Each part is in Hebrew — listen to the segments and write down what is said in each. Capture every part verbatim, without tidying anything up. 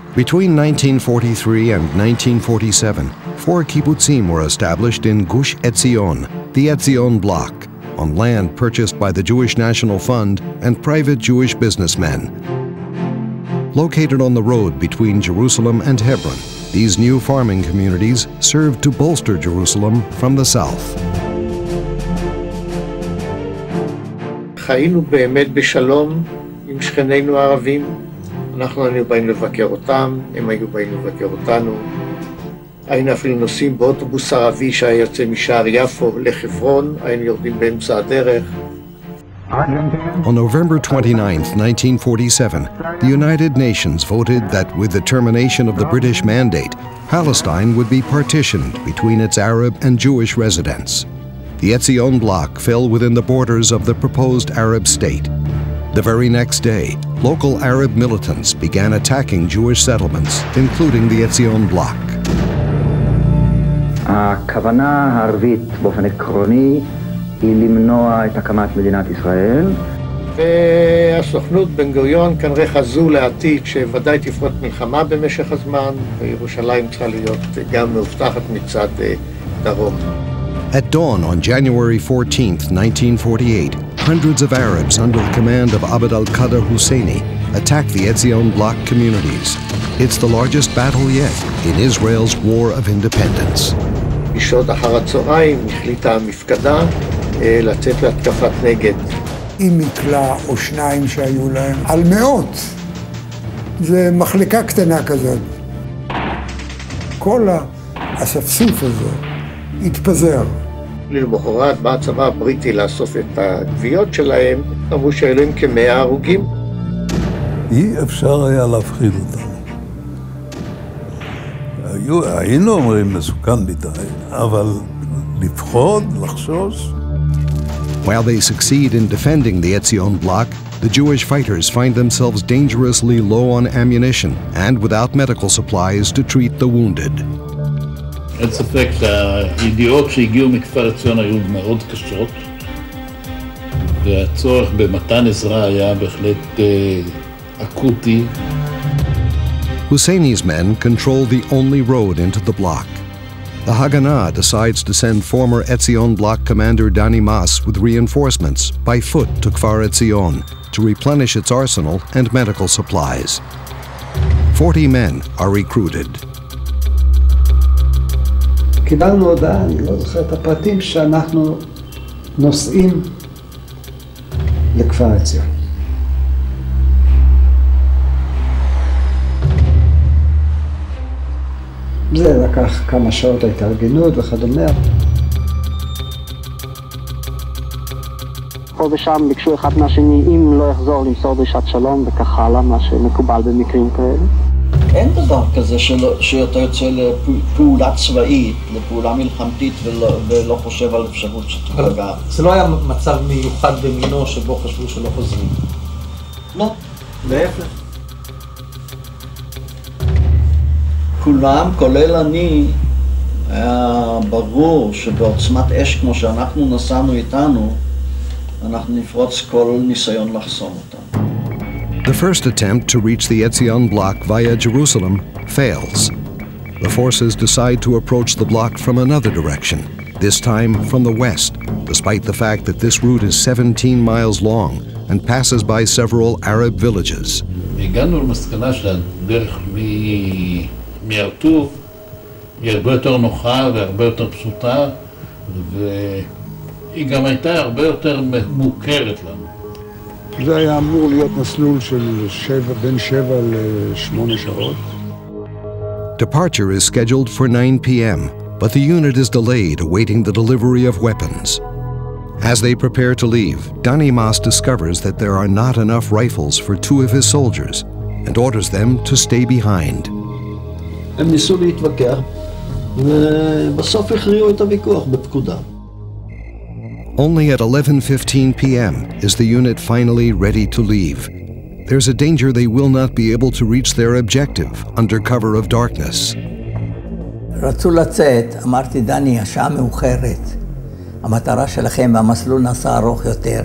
Between nineteen forty-three and nineteen forty-seven, four kibbutzim were established in Gush Etzion, the Etzion block, on land purchased by the Jewish National Fund and private Jewish businessmen. Located on the road between Jerusalem and Hebron, these new farming communities served to bolster Jerusalem from the south. חיינו באמת בשלום עם שכנינו הערבים. אנחנו היינו באים לבקר אותם, הם היו באים לבקר אותנו. היינו אפילו נוסעים באוטובוס ערבי שהיה יוצא משער יפו לחברון, היינו יורדים באמצע הדרך. On November twenty-ninth, nineteen forty-seven, the United Nations voted that with the termination of the British mandate, Palestine would be partitioned between its Arab and Jewish residents. The Etzion block fell within the borders of the proposed Arab state. The very next day, local Arab militants began attacking Jewish settlements, including the Etzion block. הכוונה הערבית באופן עקרוני היא למנוע את הקמת מדינת ישראל. והסוכנות בן גוריון כנראה חזו לעתיד שוודאי תפרוץ מלחמה במשך הזמן, וירושלים צריכה להיות גם מאובטחת מצד דרום. At dawn on January fourteenth, nineteen forty-eight, hundreds of Arabs under the command of Abd al-Qadir Husseini attacked the Etzion block communities. It's the largest battle yet in Israel's war of independence. בשעות אחר הצהריים החליטה המפקדה לצאת להתקפת נגד. עם מקלע או שניים שהיו להם, על מאות. זה מחלקה קטנה כזאת. כל האספסוף הזה התפזר. למחרת בא הצבא הבריטי לאסוף את הגוויות שלהם, אמרו שהיו להם כמאה הרוגים. אי אפשר היה להפחיד אותם. היינו אומרים מסוכן מדי, אבל לפחוד, לחשוש. While they succeed in defending the Etzion block, the Jewish fighters find themselves dangerously low on ammunition and without medical supplies to treat the wounded. אין ספק שהידיעות שהגיעו מכפר עציון היו מאוד קשות, והצורך במתן עזרה היה בהחלט אקוטי. Husseini's men control the only road into the block. The Haganah decides to send former Etzion block commander Dani Mas with reinforcements by foot to Kfar Etzion to replenish its arsenal and medical supplies. Forty men are recruited. קיבלנו הודעה, אני לא זוכר את הפרטים, שאנחנו נוסעים לכפר עציון. זה לקח כמה שעות ההתארגנות וכדומה. פה ושם ביקשו אחד מהשני אם לא יחזור למסור דרישת שלום וכך הלאה, מה שמקובל במקרים כאלה. אין דבר כזה שלא, שאתה יוצא לפעולה צבאית, לפעולה מלחמתית ולא, ולא חושב על אפשרות שתפגע. זה לא היה מצב מיוחד במינו שבו חשבו שלא חוזרים? לא, להפך. כולם, כולל אני, היה ברור שבעוצמת אש כמו שאנחנו נסענו איתנו, אנחנו נפרוץ כל ניסיון לחסום אותם. The first attempt to reach the Etzion block via Jerusalem fails. The forces decide to approach the block from another direction, this time from the west, despite the fact that this route is seventeen miles long and passes by several Arab villages. הגענו למסקנה שהדרך מארטוב היא הרבה יותר נוחה והרבה יותר פשוטה, והיא גם הייתה הרבה יותר מוכרת לנו. זה היה אמור להיות מסלול של שבע, בין שבע לשמונה שעות. Departure is scheduled for nine p m, but the unit is delayed awaiting the delivery of weapons. As they prepare to leave, Dani Mas discovers that there are not enough rifles for two of his soldiers and orders them to stay behind. הם ניסו להתווכח, ובסוף הכריעו את הוויכוח בפקודה. Only at eleven fifteen p m is the unit finally ready to leave. There's a danger they will not be able to reach their objective under cover of darkness. רצו לצאת, אמרתי דני, השעה מאוחרת. המטרה שלכם והמסלול נעשה ארוך יותר.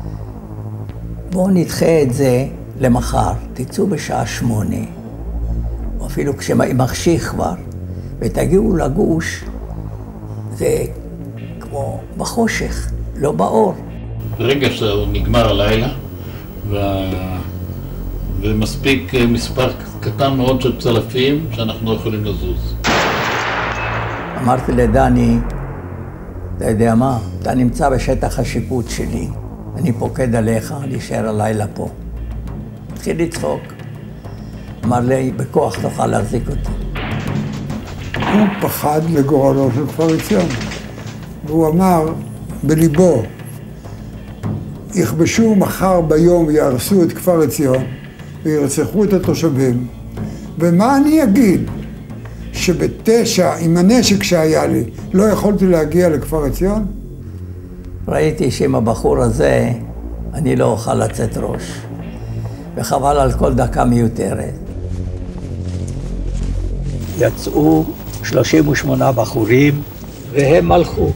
בואו נדחה את זה למחר, תצאו בשעה שמונה. אפילו כשמחשיך כבר, ותגיעו לגוש, זה כמו בחושך, לא באור. ברגע שנגמר הלילה, וה... ומספיק מספר קטן מאוד של צלפים שאנחנו לא יכולים לזוז. אמרתי לדני, אתה יודע מה, אתה נמצא בשטח השיפוט שלי, אני פוקד עליך, להישאר הלילה פה. התחיל לצחוק. אמר לי, בכוח תוכל להחזיק אותי. הוא פחד לגורלו של כפר עציון, והוא אמר בליבו, יכבשו מחר ביום ויהרסו את כפר עציון וירצחו את התושבים, ומה אני אגיד? שבתשע, עם הנשק שהיה לי, לא יכולתי להגיע לכפר עציון? ראיתי שעם הבחור הזה אני לא אוכל לצאת ראש, וחבל על כל דקה מיותרת. יצאו שלושים ושמונה בחורים, והם הלכו.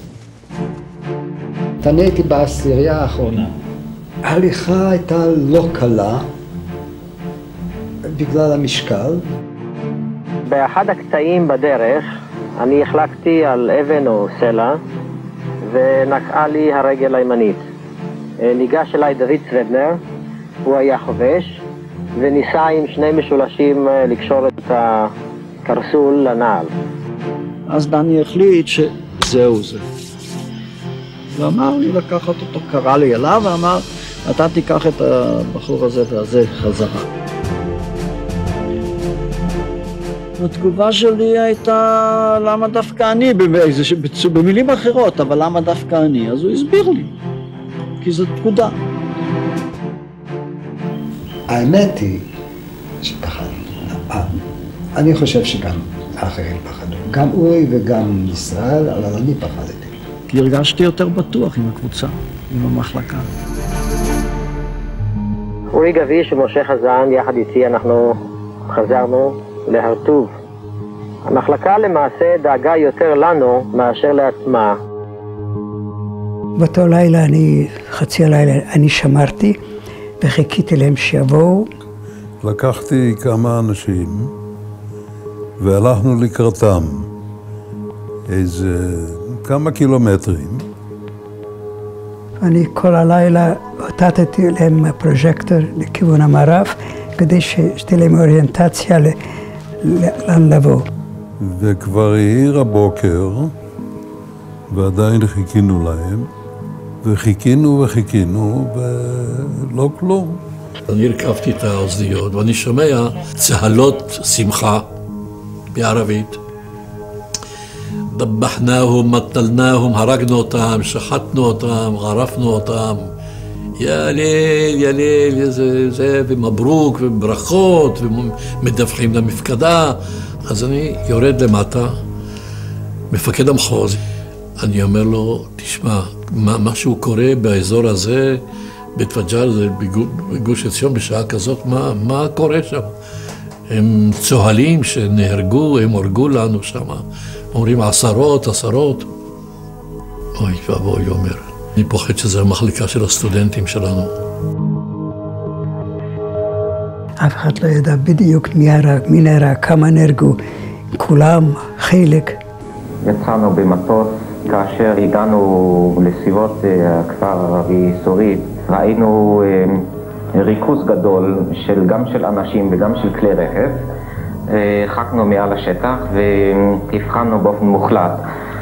אני הייתי בעשירייה האחרונה. ההליכה הייתה לא קלה, בגלל המשקל. באחד הקטעים בדרך, אני החלקתי על אבן או סלע, ונקעה לי הרגל הימנית. ניגש אליי דוד צוודנר, הוא היה חובש, וניסה עם שני משולשים לקשור את הקרסול לנעל. אז דני החליט שזהו זה. ואמר לי לקחת אותו, קרא לי אליו ואמר, אתה תיקח את הבחור הזה והזה חזרה. התגובה שלי הייתה, למה דווקא אני, במילים אחרות, אבל למה דווקא אני? אז הוא הסביר לי, כי זו פקודה. האמת היא שפחד. אני חושב שגם האחרים פחדו. גם אורי וגם ישראל, אבל אני פחדתי. כי הרגשתי יותר בטוח עם הקבוצה, עם המחלקה. אורי גביש ומשה חזן, יחד איתי אנחנו חזרנו להרטוב. המחלקה למעשה דאגה יותר לנו מאשר לעצמה. באותו לילה, אני, חצי הלילה, אני שמרתי וחיכיתי להם שיבואו. לקחתי כמה אנשים והלכנו לקראתם איזה כמה קילומטרים. אני כל הלילה הוטטתי להם פרוז'קטור לכיוון המערב, כדי שתהיה להם אוריינטציה לאן לבוא. וכבר העיר הבוקר, ועדיין חיכינו להם, וחיכינו וחיכינו, ולא כלום. אני הרכבתי את האוזניות, ואני שומע צהלות שמחה בערבית. דבחנאהם, מטלנאהם, הרגנו אותם, שחטנו אותם, ערפנו אותם. יא ליל, יא ליל, זה, זה, ומברוק, וברכות, ומדווחים למפקדה. אז אני יורד למטה, מפקד המחוז. אני אומר לו, תשמע, מה, משהו קורה באזור הזה, בתווג'ל, בגוש עציון, בשעה כזאת, מה, מה קורה שם? הם צוהלים שנהרגו, הם הורגו לנו שם. אומרים עשרות, עשרות. אוי ואבוי, אומר. אני פוחד שזה המחלקה של הסטודנטים שלנו. אף אחד לא ידע בדיוק מי הרג, מי נהרג, כמה נהרגו. כולם, חלק. יצאנו במטוס, כאשר הגענו לסביבות הכפר הערבי סורית, ראינו ריכוז גדול של, גם של אנשים וגם של כלי רכב. חקנו מעל השטח והבחנו באופן מוחלט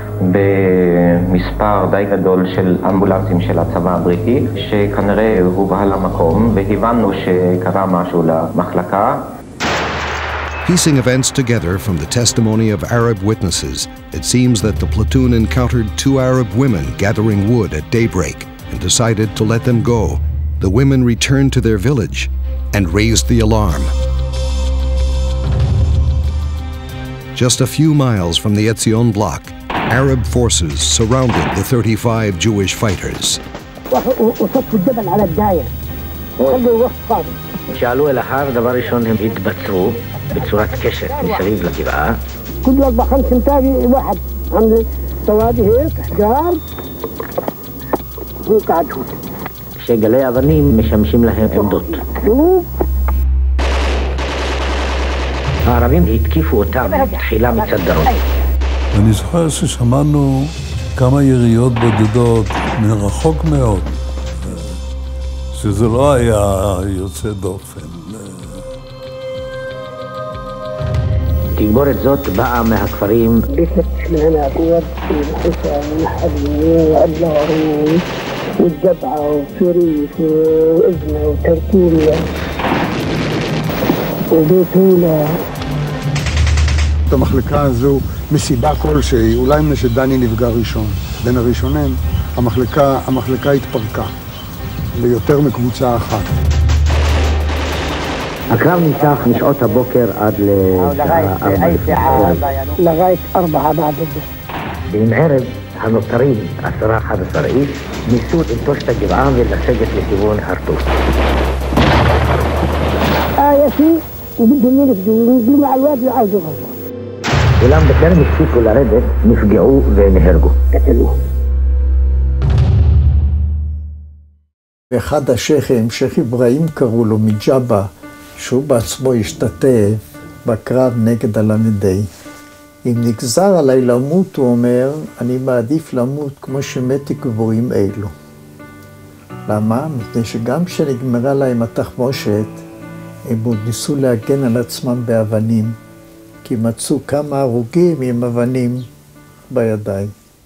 במספר די גדול של אמבולנסים של הצבא הבריטי, שכנראה הובהל למקום, והבנו שקרה משהו למחלקה. Piecing events together from the testimony of Arab witnesses, it seems that the platoon encountered two Arab women gathering wood at daybreak and decided to let them go. The women returned to their village and raised the alarm. Just a few miles from the Etzion block, Arab forces surrounded the thirty-five Jewish fighters. כשעלו אל ההר, דבר ראשון הם התבצרו בצורת קשת מסביב לגבעה. كل أربع خمس إنتاج واحد عند سوادي هيك قال هو قاعد هون. כשגלי אבנים משמשים להם עמדות. הערבים התקיפו אותם תחילה מצד דרום. אני זוכר ששמענו כמה יריות בודדות מרחוק מאוד, שזה לא היה יוצא דופן. תגבורת זאת באה מהכפרים والجبعة وشريف وإذنة وتركيلية وبيتولة. המחלקה הזו מסיבה כלשהי, אולי מפני שדני נפגע ראשון. בין הראשונים, המחלקה, המחלקה התפרקה ליותר מקבוצה אחת. הקרב נמשך משעות הבוקר עד לغاية أربعة بعد الظهر. ועם ערב הנותרים, עשרה אחד עשר איש, ניסו לנטוש את הגבעה ולסגת לכיוון הרטוס. آيتي وبدهم ينفذوا وينزلوا على الواد ويعودوا غزوة. אולם בטרם הפסיקו לרדת, נפגעו ונהרגו. קטלו. ואחד השייחים, שייח אברהים קראו לו מג'אבה, שהוא בעצמו השתתף בקרב נגד הל"די. אם נגזר עליי למות, הוא אומר, אני מעדיף למות כמו שמתי גבורים אלו. למה? מפני שגם כשנגמרה להם התחמושת, הם עוד ניסו להגן על עצמם באבנים, כי מצאו כמה הרוגים עם אבנים בידיים.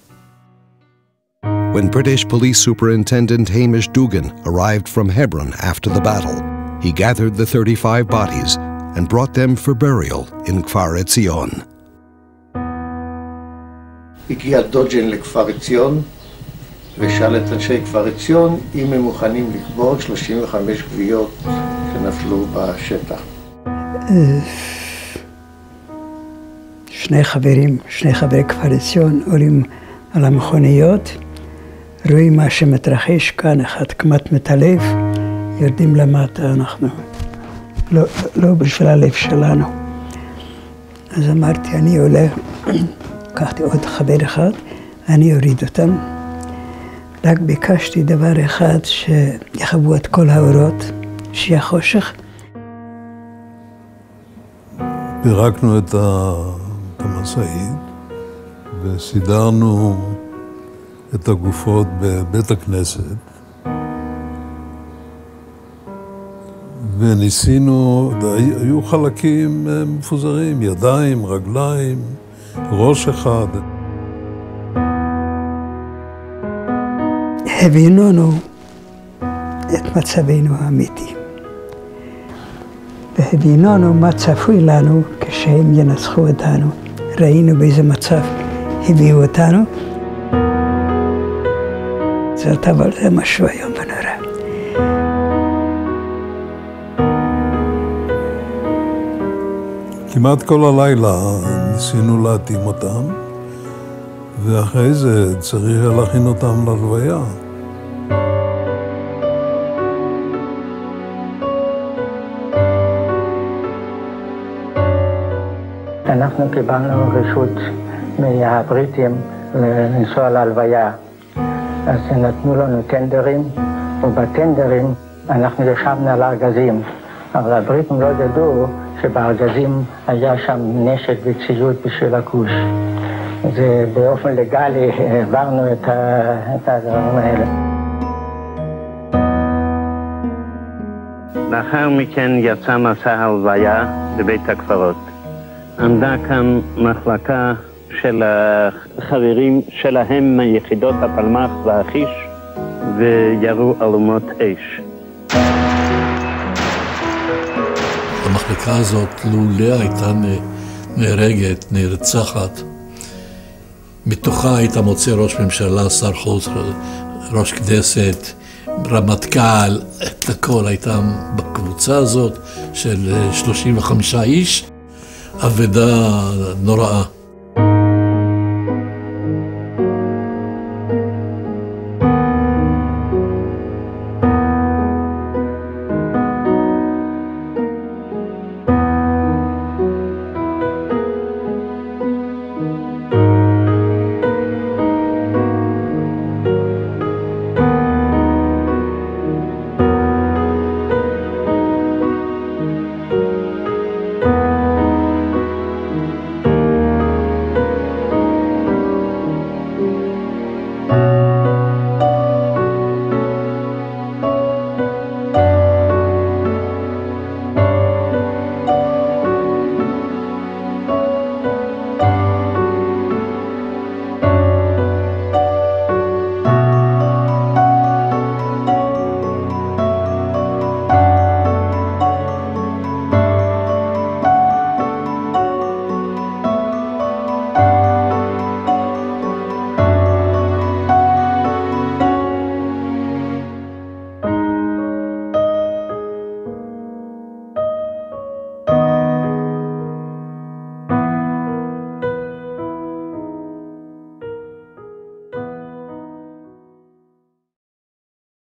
When British Police Superintendent Hamish Dugan arrived from Hebron after the battle, he gathered the thirty-five bodies and brought them for burial in Kfar Etzion. הגיע דוג'ן לכפר עציון ושאל את אנשי כפר עציון אם הם מוכנים לקבור שלושים וחמש גוויות שנפלו בשטח. שני חברים, שני חברי כפר עציון עולים על המכוניות, רואים מה שמתרחש כאן, אחד כמעט מתעלף, יורדים למטה, אנחנו לא, לא בשביל הלב שלנו. אז אמרתי, אני עולה, לקחתי עוד חבר אחד, אני אוריד אותם. רק ביקשתי דבר אחד, שיחבו את כל האורות, שיהיה חושך. פירקנו את המשאית וסידרנו את הגופות בבית הכנסת. וניסינו, היו חלקים מפוזרים, ידיים, רגליים, ראש אחד. הבינונו את מצבנו האמיתי. והבינונו מה צפוי לנו כשהם ינצחו אותנו. ראינו באיזה מצב הביאו אותנו. זאת אבל זה משהו היום ונורא. כמעט כל הלילה ניסינו להתאים אותם, ואחרי זה צריך להכין אותם ללוויה. אנחנו קיבלנו רשות מהבריטים לנסוע להלוויה. אז נתנו לנו טנדרים, ובטנדרים אנחנו ישבנו על הארגזים. אבל הבריטים לא ידעו שבארגזים היה שם נשק וציוד בשביל הכוש. זה באופן לגלי העברנו את הדברים האלה. לאחר מכן יצא מסע הלוויה לבית הקברות. עמדה כאן מחלקה של החברים שלהם מיחידות הפלמ"ח והחיש וירו אלומות אש. המחלקה הזאת, לולא הייתה נהרגת, נרצחת, מתוכה היית מוצא ראש ממשלה, שר חוץ, ראש כנסת, רמטכ"ל, את הכל הייתה בקבוצה הזאת של שלושים וחמישה איש, אבדה נוראה.